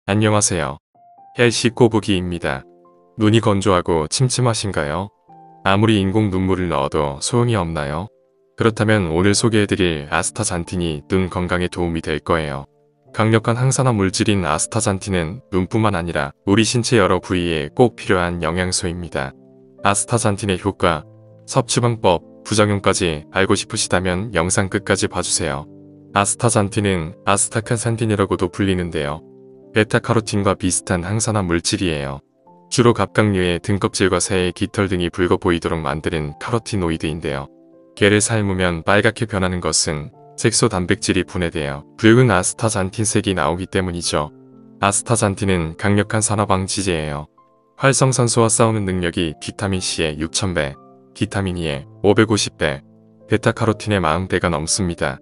안녕하세요. 헬시 꼬부기입니다. 눈이 건조하고 침침하신가요? 아무리 인공 눈물을 넣어도 소용이 없나요? 그렇다면 오늘 소개해드릴 아스타잔틴이 눈 건강에 도움이 될 거예요. 강력한 항산화 물질인 아스타잔틴은 눈뿐만 아니라 우리 신체 여러 부위에 꼭 필요한 영양소입니다. 아스타잔틴의 효과, 섭취 방법, 부작용까지 알고 싶으시다면 영상 끝까지 봐주세요. 아스타잔틴은 아스타칸산틴이라고도 불리는데요. 베타카로틴과 비슷한 항산화 물질이에요. 주로 갑각류의 등껍질과 새의 깃털 등이 붉어 보이도록 만드는 카로티노이드인데요. 개를 삶으면 빨갛게 변하는 것은 색소 단백질이 분해되어 붉은 아스타잔틴색이 나오기 때문이죠. 아스타잔틴은 강력한 산화방지제예요. 활성산소와 싸우는 능력이 비타민C의 6000배, 비타민E의 550배, 베타카로틴의 40배가 넘습니다.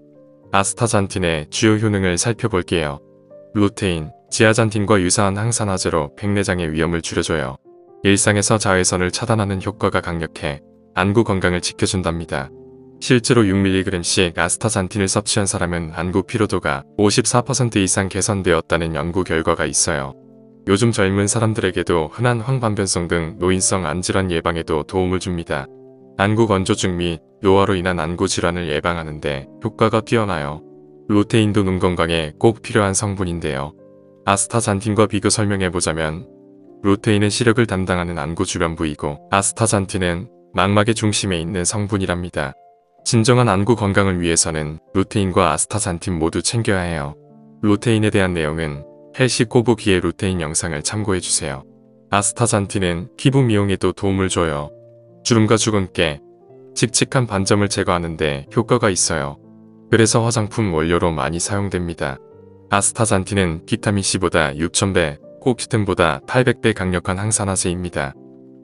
아스타잔틴의 주요 효능을 살펴볼게요. 루테인, 지아잔틴과 유사한 항산화제로 백내장의 위험을 줄여줘요. 일상에서 자외선을 차단하는 효과가 강력해 안구 건강을 지켜준답니다. 실제로 6mg씩 아스타잔틴을 섭취한 사람은 안구 피로도가 54% 이상 개선되었다는 연구 결과가 있어요. 요즘 젊은 사람들에게도 흔한 황반변성 등 노인성 안질환 예방에도 도움을 줍니다. 안구 건조증 및 노화로 인한 안구 질환을 예방하는데 효과가 뛰어나요. 루테인도 눈 건강에 꼭 필요한 성분인데요. 아스타잔틴과 비교 설명해보자면 루테인은 시력을 담당하는 안구 주변 부위고 아스타잔틴은 망막의 중심에 있는 성분이랍니다. 진정한 안구 건강을 위해서는 루테인과 아스타잔틴 모두 챙겨야 해요. 루테인에 대한 내용은 헬시 꼬부기의 루테인 영상을 참고해주세요. 아스타잔틴은 피부 미용에도 도움을 줘요. 주름과 주근깨, 칙칙한 반점을 제거하는데 효과가 있어요. 그래서 화장품 원료로 많이 사용됩니다. 아스타잔틴은 비타민C보다 6000배, 코큐틴보다 800배 강력한 항산화제입니다.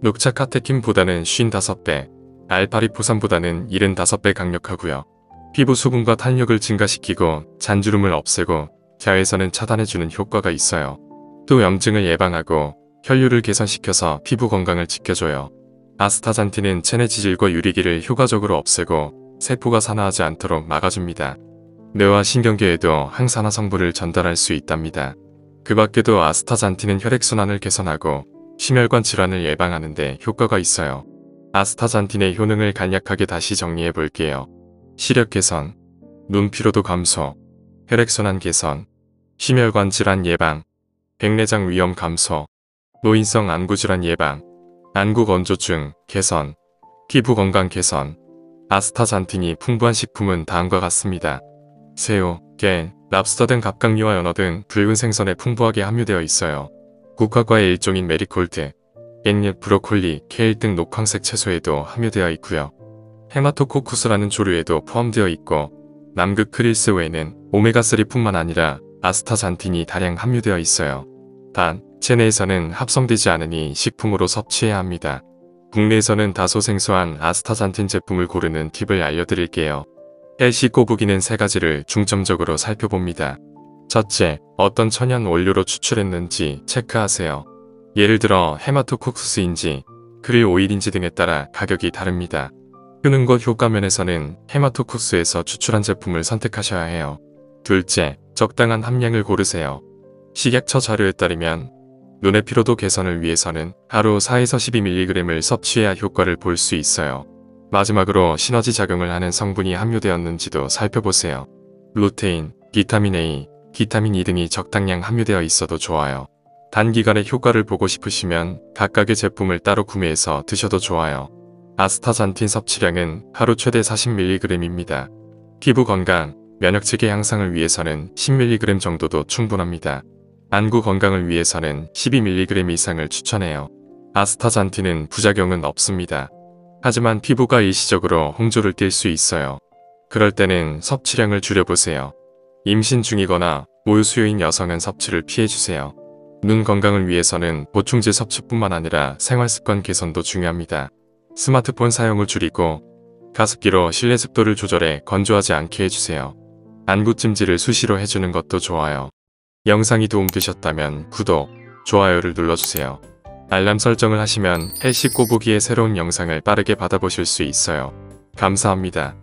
녹차카테킨보다는 55배, 알파리포산보다는 75배 강력하고요. 피부 수분과 탄력을 증가시키고 잔주름을 없애고 자외선을 차단해주는 효과가 있어요. 또 염증을 예방하고 혈류를 개선시켜서 피부 건강을 지켜줘요. 아스타잔틴은 체내 지질과 유리기를 효과적으로 없애고 세포가 산화하지 않도록 막아줍니다. 뇌와 신경계에도 항산화 성분을 전달할 수 있답니다. 그 밖에도 아스타잔틴은 혈액순환을 개선하고 심혈관 질환을 예방하는 데 효과가 있어요. 아스타잔틴의 효능을 간략하게 다시 정리해 볼게요. 시력 개선, 눈 피로도 감소, 혈액순환 개선, 심혈관 질환 예방, 백내장 위험 감소, 노인성 안구 질환 예방, 안구 건조증 개선, 피부 건강 개선. 아스타잔틴이 풍부한 식품은 다음과 같습니다. 새우, 게, 랍스터 등 갑각류와 연어 등 붉은 생선에 풍부하게 함유되어 있어요. 국화과의 일종인 메리골드, 깻잎, 브로콜리, 케일 등 녹황색 채소에도 함유되어 있고요. 헤마토코쿠스라는 조류에도 포함되어 있고 남극 크릴스 외에는 오메가3뿐만 아니라 아스타잔틴이 다량 함유되어 있어요. 단, 체내에서는 합성되지 않으니 식품으로 섭취해야 합니다. 국내에서는 다소 생소한 아스타잔틴 제품을 고르는 팁을 알려드릴게요. 헬시 꼬부기는 3가지를 중점적으로 살펴봅니다. 첫째, 어떤 천연 원료로 추출했는지 체크하세요. 예를 들어 헤마토코쿠스인지 크릴 오일인지 등에 따라 가격이 다릅니다. 효능과 효과 면에서는 헤마토코쿠스에서 추출한 제품을 선택하셔야 해요. 둘째, 적당한 함량을 고르세요. 식약처 자료에 따르면 눈의 피로도 개선을 위해서는 하루 4에서 12mg을 섭취해야 효과를 볼 수 있어요. 마지막으로 시너지 작용을 하는 성분이 함유되었는지도 살펴보세요. 루테인, 비타민 A, 비타민 E 등이 적당량 함유되어 있어도 좋아요. 단기간에 효과를 보고 싶으시면 각각의 제품을 따로 구매해서 드셔도 좋아요. 아스타잔틴 섭취량은 하루 최대 40mg입니다. 피부 건강, 면역체계 향상을 위해서는 10mg 정도도 충분합니다. 안구 건강을 위해서는 12mg 이상을 추천해요. 아스타잔틴은 부작용은 없습니다. 하지만 피부가 일시적으로 홍조를 띨 수 있어요. 그럴 때는 섭취량을 줄여보세요. 임신 중이거나 모유 수유인 여성은 섭취를 피해주세요. 눈 건강을 위해서는 보충제 섭취뿐만 아니라 생활습관 개선도 중요합니다. 스마트폰 사용을 줄이고 가습기로 실내 습도를 조절해 건조하지 않게 해주세요. 안구 찜질을 수시로 해주는 것도 좋아요. 영상이 도움되셨다면 구독, 좋아요를 눌러주세요. 알람 설정을 하시면 헬시 꼬부기의 새로운 영상을 빠르게 받아보실 수 있어요. 감사합니다.